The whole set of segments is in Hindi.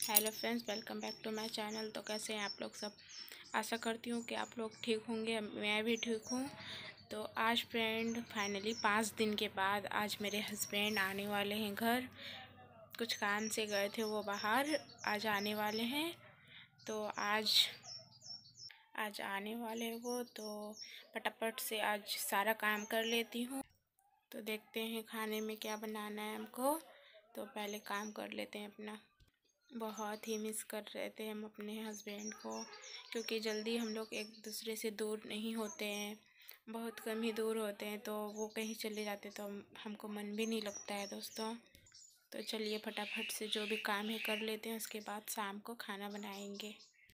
Hello friends, welcome back to my channel. तो कैसे हैं आप लोग सब। आशा करती हूँ कि आप लोग ठीक होंगे, मैं भी ठीक हूँ। तो आज फ्रेंड फाइनली 5 दिन के बाद आज मेरे हस्बैंड आने वाले हैं घर। कुछ काम से गए थे वो बाहर, आज आने वाले हैं। तो आज आने वाले हैं वो, तो फटाफट से आज सारा काम कर लेती हूँ। तो देखते हैं खाने में क्या बनाना है हमको। तो पहले काम कर लेते हैं अपना। बहुत ही मिस कर रहे थे हम अपने हस्बैंड को, क्योंकि जल्दी हम लोग एक दूसरे से दूर नहीं होते हैं, बहुत कम ही दूर होते हैं। तो वो कहीं चले जाते तो हमको मन भी नहीं लगता है दोस्तों। तो चलिए फटाफट से जो भी काम है कर लेते हैं, उसके बाद शाम को खाना बनाएंगे।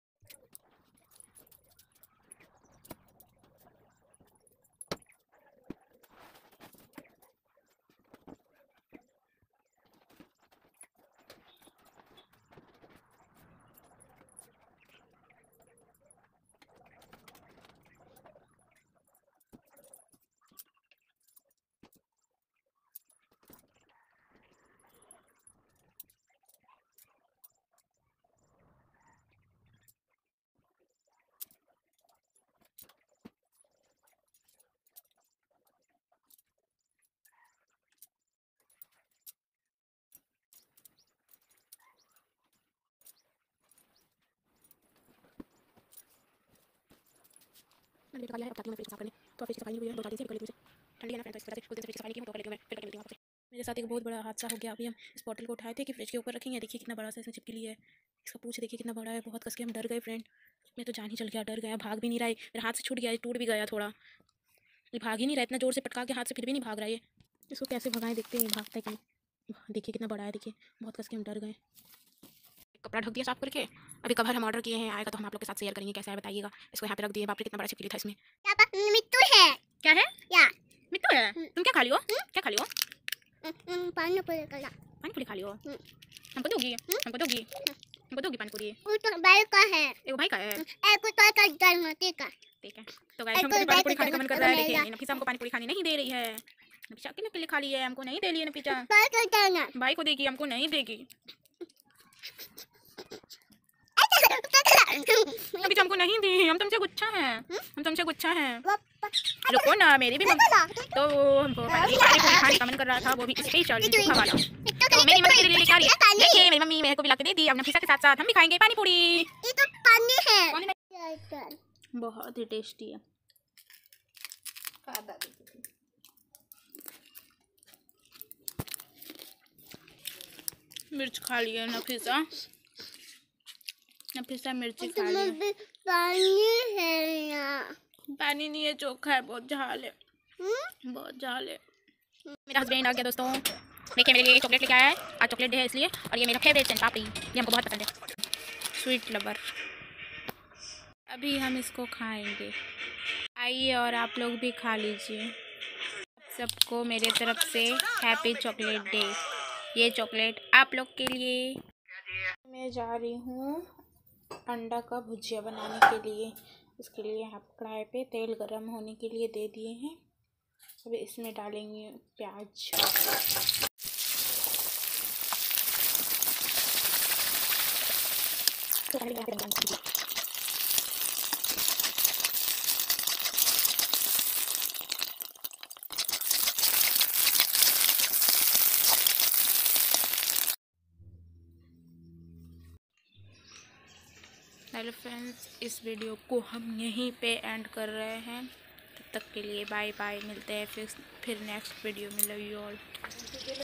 मैंने निकाला है, अब जाती हूँ मैं फ्रिज साफ करने। तो फ्रिज सफाई नहीं हुई है, 2-4 दिन से कर लेती हूँ। ठंडी है ना फ्रेंड, तो इस वजह से उस दिन से फ्रिज सफाई नहीं की हूँ, तो कर लेती हूँ मैं, फिर कर लेती हूँ आपसे। मेरे साथ एक बहुत बड़ा हादसा हो गया। अभी हम इस बॉटल को उठाए थे कि फ्रिज के ऊपर रखेंगे, देखिए कितना बड़ा सा इसमें चिपकली है। इसका पूछ देखिए कितना बड़ा है, बहुत कस के हम डर गए फ्रेंड। मैं तो जान ही चल गया, डर गया, भाग भी नहीं रहा है, मेरे हाथ से छूट गया, टूट भी गया थोड़ा। ये भाग ही नहीं रहा, इतना जोर से पटका के हाथ से फिर भी नहीं भाग रहा है। इसको कैसे भगाएं, देखते हैं भागता है कि नहीं। देखिए कितना बड़ा है, देखिए बहुत कस के हम डर गए। कपड़ा ढक दिया साफ करके। अभी कवर हम ऑर्डर किए हैं, आएगा तो हम आप लोग के साथ शेयर करेंगे कैसा है, बताइएगा। इसको यहाँ पे रख दिए। बाप रे कितना बड़ा छिपकली था इसमें। मिट्टू है। क्या है? या मिट्टू है? तुम क्या खा लियो? क्या खा लियो? पानी पूरी पानी पूरी खा लियो? हमको दोगी? हमको दोगी? हमको दोगी पानी पूरी? वो तो भाई का है। एक भाई का है। एक तो का जन्मती का। ठीक है। तो गाइस हमको भी पानी पूरी खाने का मन कर रहा है, लेकिन नफीसा हमको पानी पूरी खाने नहीं दे रही है। नफीसा अकेले अकेले खा ली है, हमको नहीं दे रही है नफीसा। भाई का जाना। भाई को देगी, हमको नहीं देगी। अभी हमको नहीं दी, हम तुमसे गुच्छा हैं, हम तुमसे गुच्छा हैं। रुको ना, मेरी भी तो हमको पानी पूरी खाने का मन कर रहा था, वो भी स्पेशल सूखा वाला। तो मेरी मम्मी मेरे लिए लेके आ रही है। देखिए मेरी मम्मी मेरे को भी ला के दे दी। अब नफीसा के साथ साथ हम भी खाएंगे पानी पूरी। ये तो पानी है। बहुत ही टेस्टी है। मिर्च खा लिया नफीसा, नफीसा मिर्ची खा लिया। पानी है यहाँ। पानी नहीं है, चोखा है, बहुत झाल है, बहुत झाल है। मेरा हस्बैंड आ गया दोस्तों। देखिए मेरे लिए चॉकलेट लेके आया है, आज चॉकलेट डे है इसलिए। और ये मेरा फेवरेट सोन पापड़ी, ये हमको बहुत पसंद है, स्वीट लवर। अभी हम इसको खाएंगे, आइए और आप लोग भी खा लीजिए। सबको मेरे तरफ से हैप्पी चॉकलेट डे। ये चॉकलेट आप लोग के लिए। मैं जा रही हूँ अंडा का भुजिया बनाने के लिए। इसके लिए हम कढ़ाई पे तेल गरम होने के लिए दे दिए हैं। अब इसमें डालेंगे प्याज। हेलो फ्रेंड्स, इस वीडियो को हम यहीं पे एंड कर रहे हैं। तब तक के लिए बाय बाय, मिलते हैं फिर नेक्स्ट वीडियो में। Love you all.